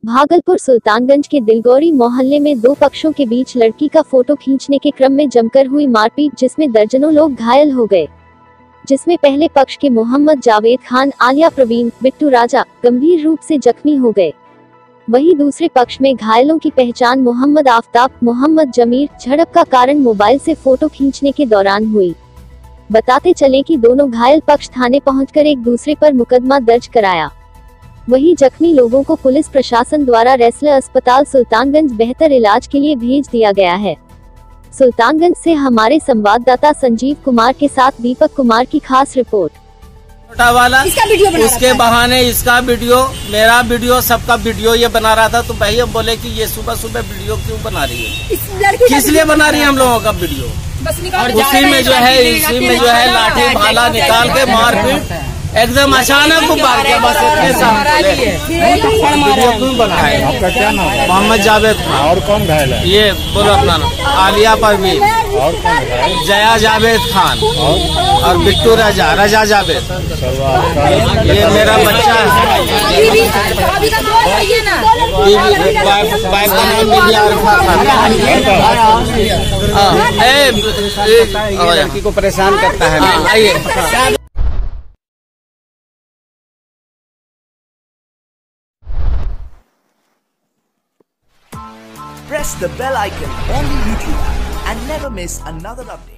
भागलपुर सुल्तानगंज के दिलगौरी मोहल्ले में दो पक्षों के बीच लड़की का फोटो खींचने के क्रम में जमकर हुई मारपीट, जिसमें दर्जनों लोग घायल हो गए। जिसमें पहले पक्ष के मोहम्मद जावेद खान, आलिया प्रवीण, बिट्टू राजा गंभीर रूप से जख्मी हो गए। वहीं दूसरे पक्ष में घायलों की पहचान मोहम्मद आफ्ताब, मोहम्मद जमीर, झड़प का कारण मोबाइल से फोटो खींचने के दौरान हुई। बताते चले कि दोनों घायल पक्ष थाने पहुंचकर एक दूसरे पर मुकदमा दर्ज कराया। वहीं जख्मी लोगों को पुलिस प्रशासन द्वारा रेसलर अस्पताल सुल्तानगंज बेहतर इलाज के लिए भेज दिया गया है। सुल्तानगंज से हमारे संवाददाता संजीव कुमार के साथ दीपक कुमार की खास रिपोर्ट। छोटा वाला उसके बहाने इसका वीडियो, मेरा वीडियो, सबका वीडियो ये बना रहा था। तो भाई हम बोले कि ये सुबह सुबह वीडियो क्यों बना रही है, किस लिए बना रही है हम लोगों का वीडियो। उसी में जो है लाठी भाला निकाल के मारपीट एकदम अचानक को मार के बस वीडियो क्यों बनाए। आपका क्या नाम है? मोहम्मद जावेद खान। और कौन घायल है? ये बोलो अपना नाम। आलिया परवीन, और कौन घायल? जया जावेद खान और बिट्टू रजा जावेद। ये मेरा बच्चा है। लड़की को परेशान करता है। आइए। Press the bell icon on the YouTube and never miss another update.